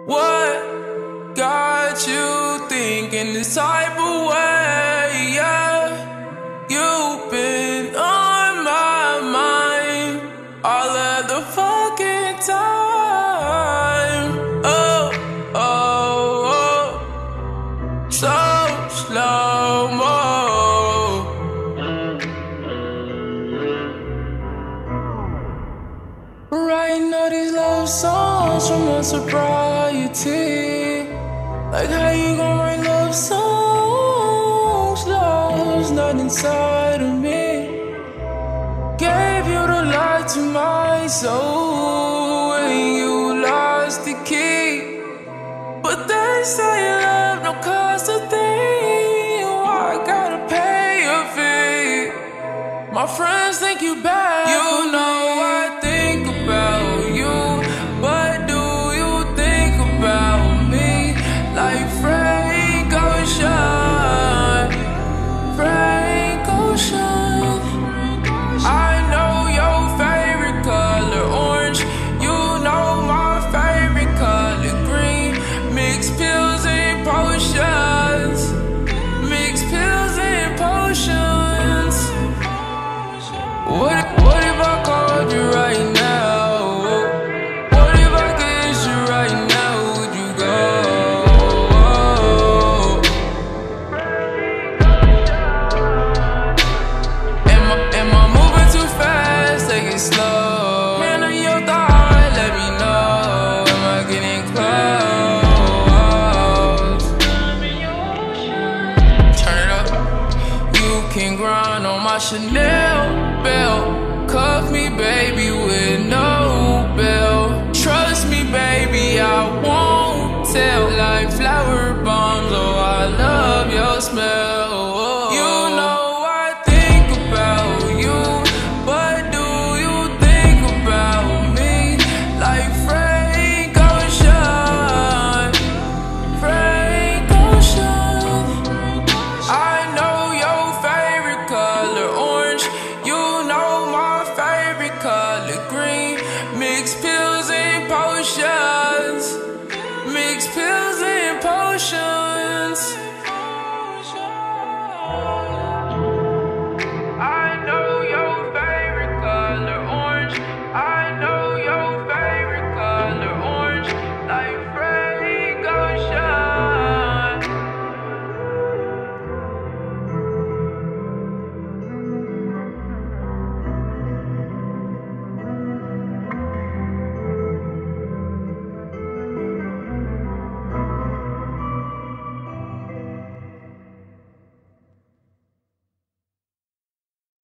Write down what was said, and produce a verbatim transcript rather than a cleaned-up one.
What got you thinking this type of way? Yeah, you've been on my mind all of the fucking time. Oh, oh, oh, so slow-mo. Writing all these love songs from my sobriety. Like how you gon' write love songs? Love's not inside of me. Gave you the light to my soul when you lost the key. But they say love don't cost a thing. Why I gotta pay a fee? My friends think you bad,